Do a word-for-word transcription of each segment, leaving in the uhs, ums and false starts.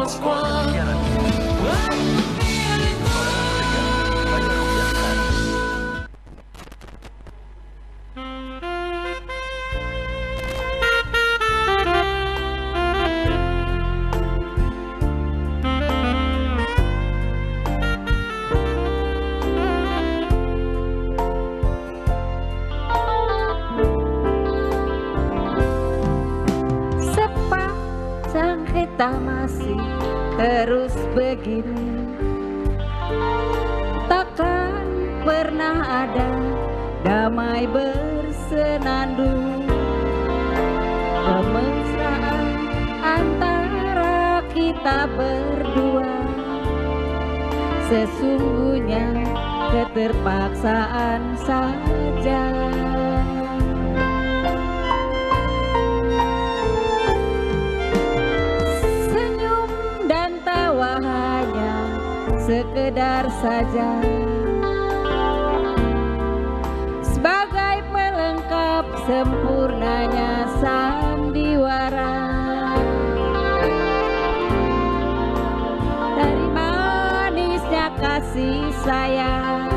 Kita masih terus begini, takkan pernah ada damai bersenandung. Kemesraan antara kita berdua sesungguhnya keterpaksaan saja. Sekedar saja sebagai pelengkap sempurnanya sandiwara. Dari manisnya kasih sayang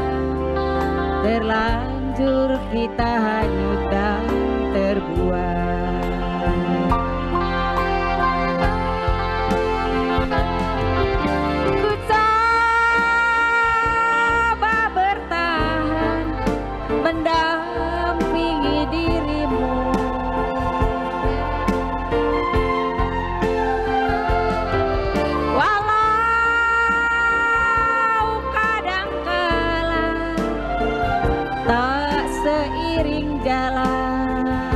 terlanjur kita hanyut dan terbuang. Mendampingi dirimu, walau kadangkala tak seiring jalan.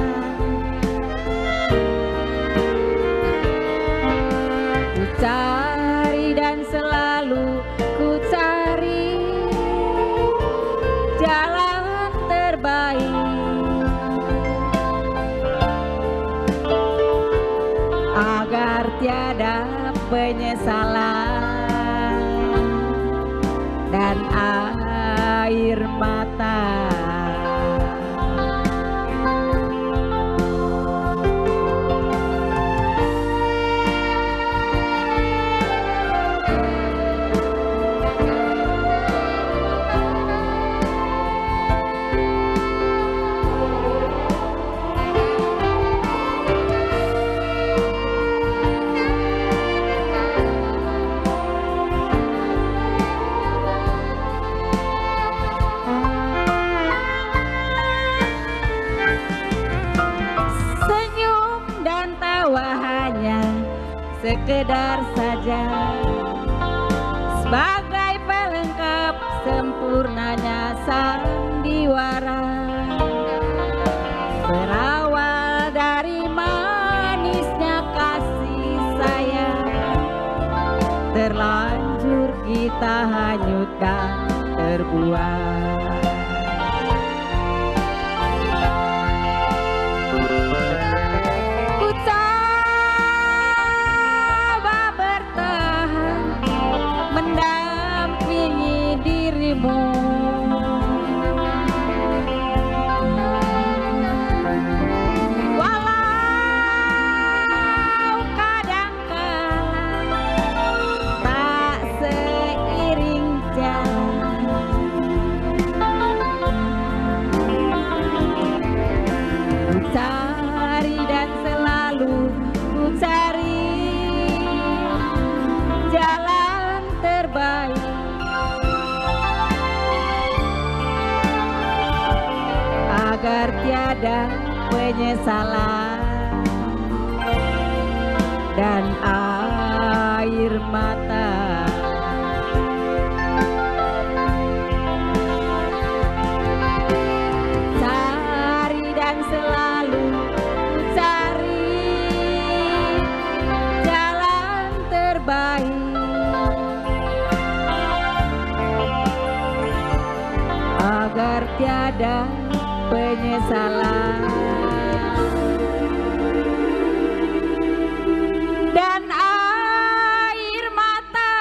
Ku cari dan selalu ku cari jalan terbaik agar tiada penyesalan dan air mata. Sekedar saja sebagai pelengkap sempurnanya sandiwara, berawal dari manisnya kasih sayang terlanjur kita hanyut dan terbuang. Mendampingi dirimu, walau kadangkala tak seiring jalan. Ku cari dan selalu ku cari jalan terbaik agar tiada penyesalan dan air mata. Cari dan selalu ku cari jalan terbaik agar tiada penyesalan dan air mata.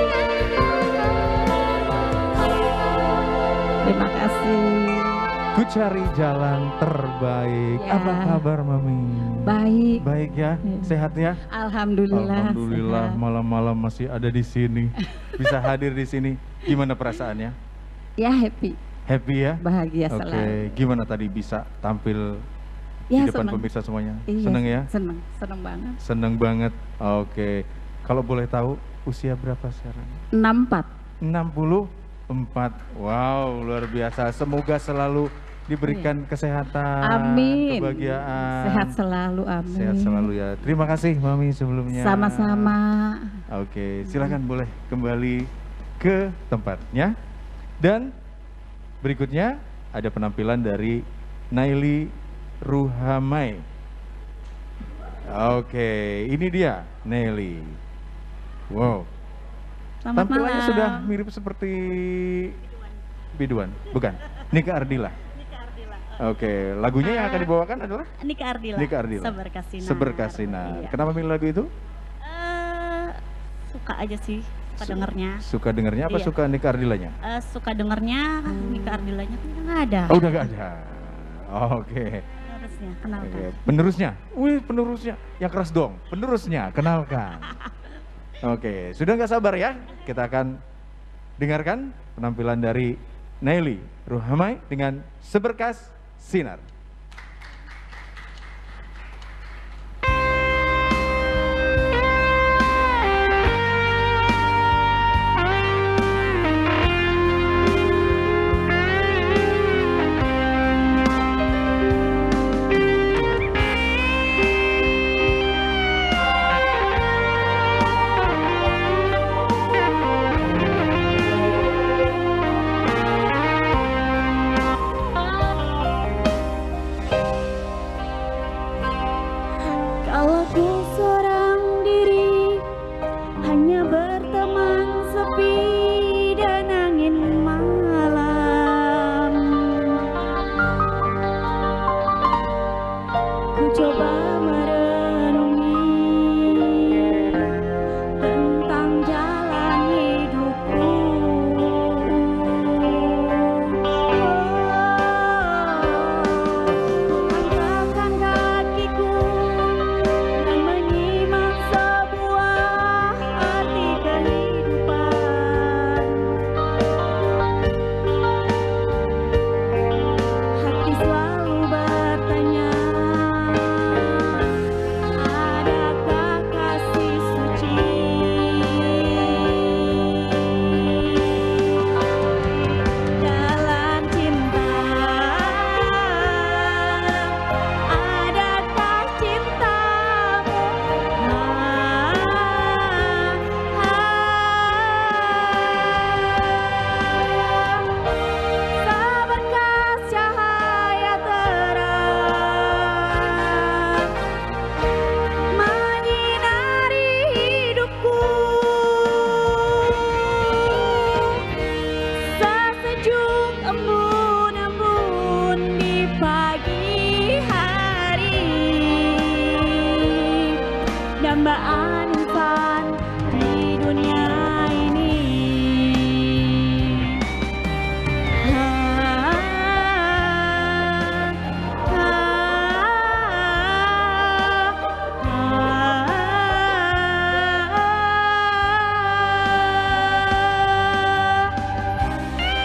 Terima kasih. Good mencari jalan terbaik. Ya. Apa kabar Mami? Baik. Baik ya, Ya. sehat ya? Alhamdulillah. Alhamdulillah sehat. malam-malam masih ada di sini. Bisa hadir di sini. Gimana perasaannya? Ya happy, Happy ya? bahagia Oke, selalu. gimana tadi bisa tampil Ya di depan seneng. pemirsa semuanya? Iya, Seneng ya? Seneng, seneng banget. Seneng banget. Oke. Kalau boleh tahu usia berapa sekarang? enam puluh empat. enam puluh empat. Wow, luar biasa. Semoga selalu diberikan kesehatan, Amin. kebahagiaan. Sehat selalu, amin. Sehat selalu ya. Terima kasih Mami sebelumnya. Sama-sama. Oke, silakan boleh kembali ke tempatnya. Dan berikutnya ada penampilan dari Naili Ruhamai. Oke, ini dia Naili. Wow. Selamat Tampilannya malam. sudah mirip seperti Biduan, bukan? Nika Ardila. Nika Ardila. Oke, lagunya yang akan dibawakan adalah Nika Ardila. Nika Ardila. Seberkasinar. Seberkasinar. Iya. Kenapa milih lagu itu? Eh, suka aja sih, suka Su- dengernya. Suka dengernya apa Iya. suka Nika Ardilanya? Eh, suka dengernya, Nika Ardilanya kan udah nggak ada. Oh, udah gak ada. Oke. Harusnya kenalkan. Oke. Penerusnya, wih penerusnya, yang keras dong. Penerusnya, kenalkan. Oke, sudah nggak sabar ya? Kita akan dengarkan penampilan dari Naili Ruhamai dengan Seberkas Sinar. Kalau ku seorang diri, hanya berteman sepi dan angin malam. Ku coba merenungi tentang jalan hidupku. Langkahkan kakiku dan menyimak sebuah arti kehidupan. Hati selalu bertanya, adakah kasih suci dalam cinta? Adakah cintamu? Seberkas cahaya terang menyinari hidupku. Sesejuk embun-embun di pagi hari, dambaan insan di dunia ini. Ah, ah, ah.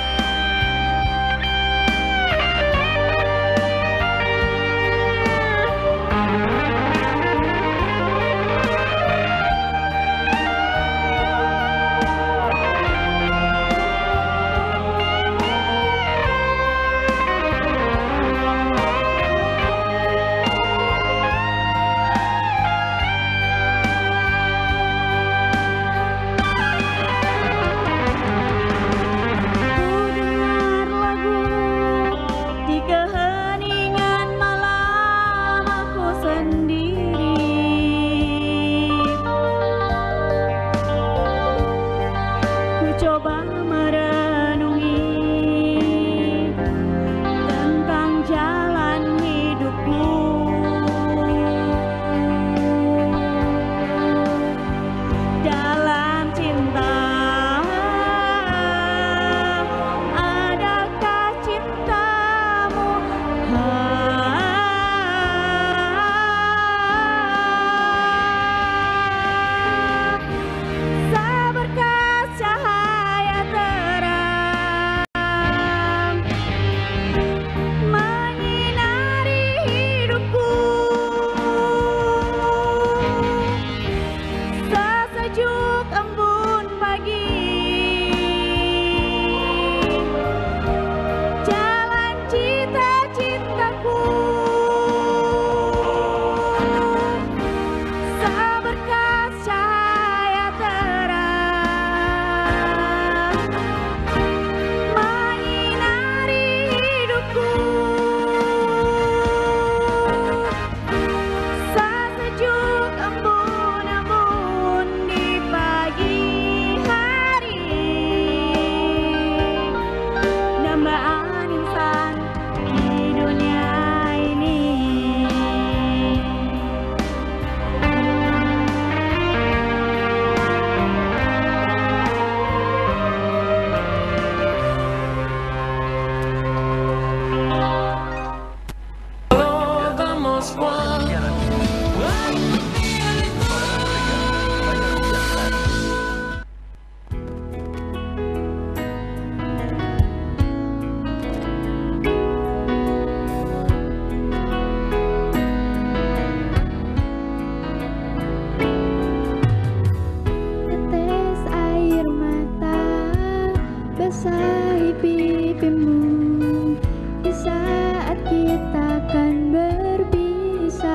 Tetes air mata basahi pipimu di saat kita akan berpisah.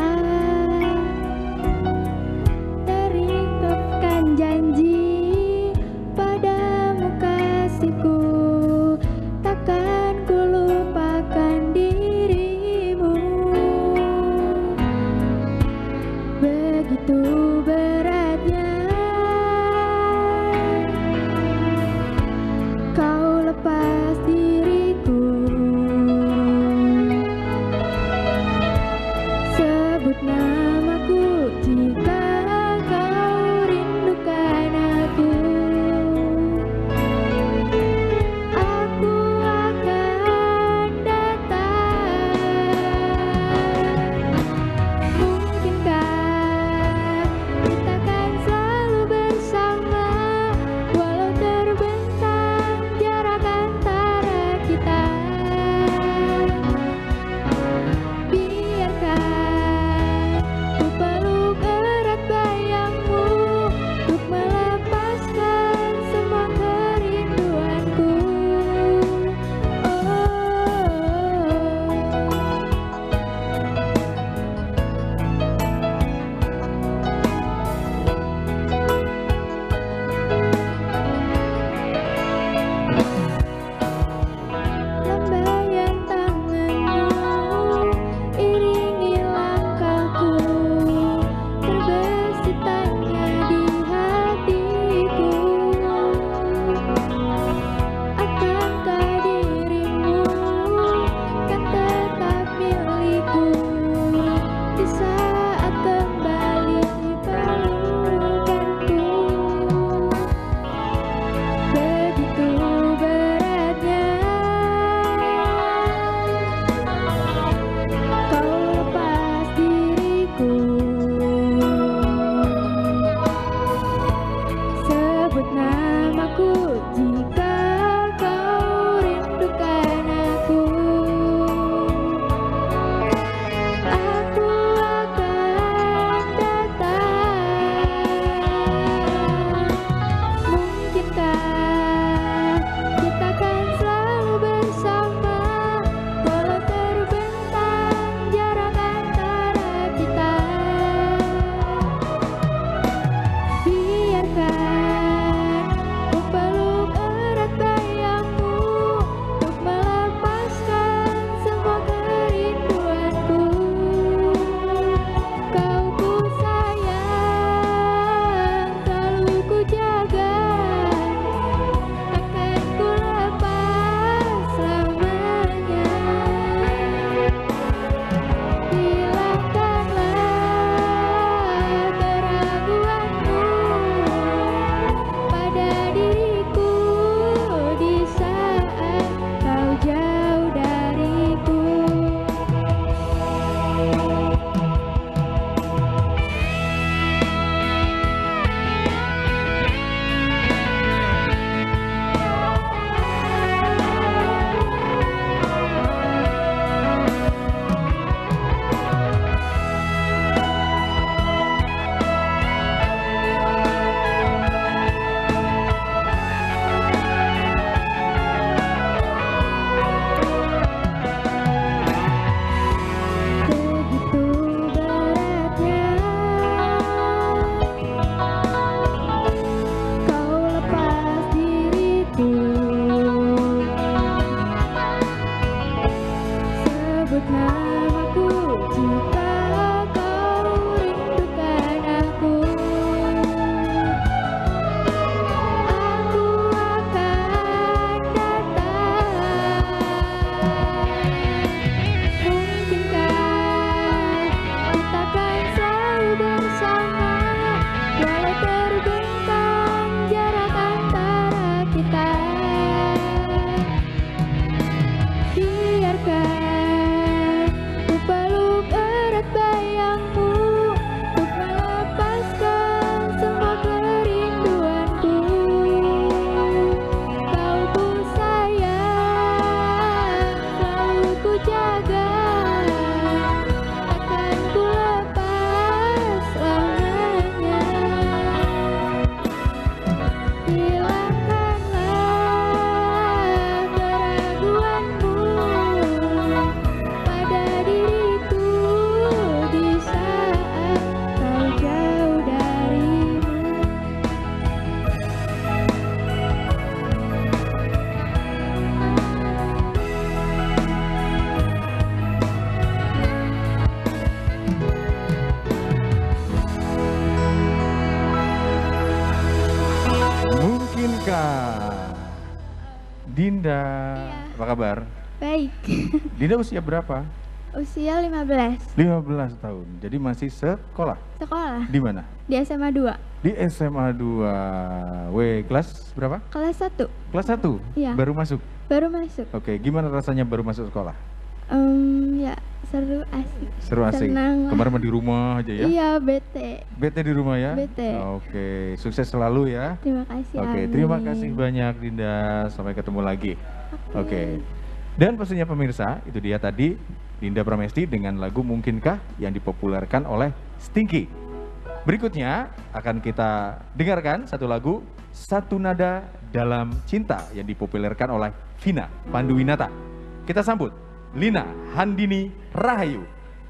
Dinda. Iya. Apa kabar? Baik. Dinda usia berapa? Usia lima belas. lima belas tahun. Jadi masih sekolah. Sekolah Di mana? di S M A dua. Di S M A dua. W kelas berapa? Kelas satu. Kelas satu? Iya. Baru masuk? Baru masuk. Oke, gimana rasanya baru masuk sekolah? Em, ya seru asik. Seru asik? Senang lah. Kemarin mah di rumah aja ya? Iya, bete. Bete di rumah ya? Bete. Oke, sukses selalu ya. Terima kasih. Oke, amin. terima kasih banyak Dinda. Sampai ketemu lagi. Oke. Dan pastinya pemirsa, itu dia tadi Dinda Pramesti dengan lagu Mungkinkah yang dipopulerkan oleh Stinky. Berikutnya akan kita dengarkan satu lagu Satu Nada Dalam Cinta yang dipopulerkan oleh Vina Panduwinata. Kita sambut Lina Handini Rahayu.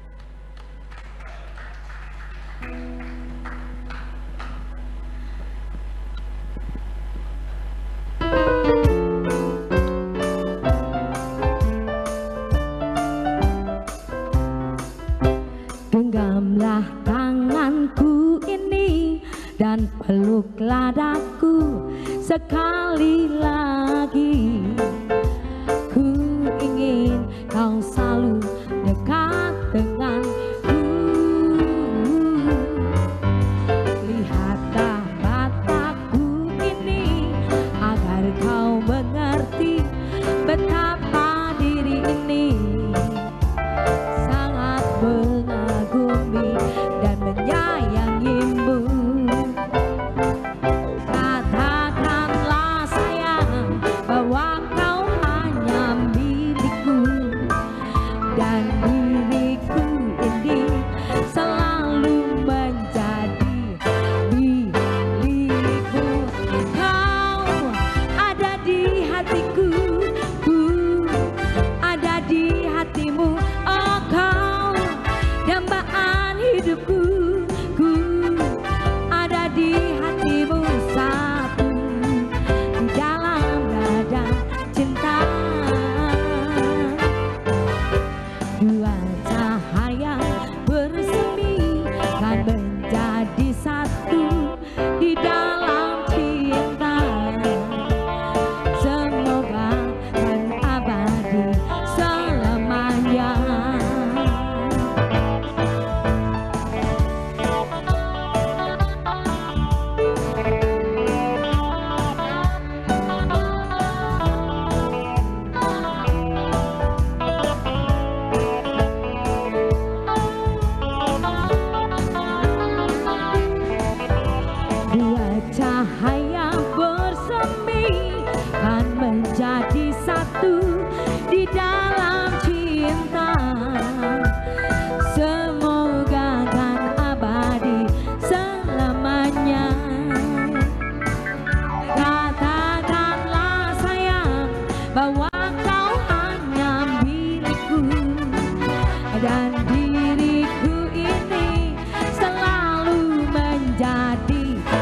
Genggamlah tanganku ini dan peluklah daku sekali lagi. Ku ingin kau selalu dekat denganku. Lihatlah mataku ini agar kau mengerti betapa diri ini sangat mengagumi dan menyayangimu. Katakanlah sayang bahwa kau hanya milikku dan diriku ini selalu menjadi milikku. Kau ada di hatiku, ku ada di hatimu. Oh, kau dambaan hidupku, ku ada di hatimu. Satu di dalam dada cinta, dua cahaya bersemi kan menjadi satu di dalam cinta. Semoga kan abadi selamanya. Dua cahaya bersemi kan menjadi satu di dalam cinta. Semoga kan abadi selamanya. Katakanlah sayang bahwa kau hanya milikku dan diriku ini selalu menjadi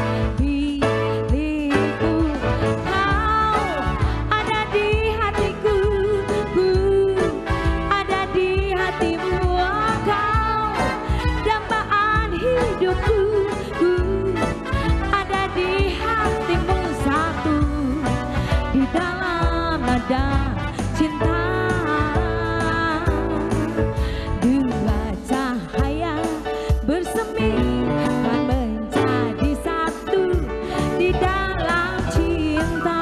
milikku. Kau ada di hatiku, ku ada di hatimu. Oh, kau dambaan hidupku, ku ada di hatimu. Satu di dalam nada cinta, dua cahaya bersemi kan menjadi satu di dalam cinta.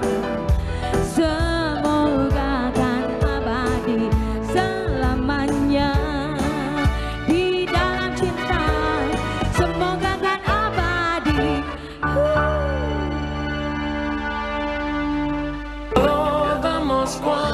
Semoga kan abadi selamanya di dalam cinta. Semoga kan abadi. Lo damos cuando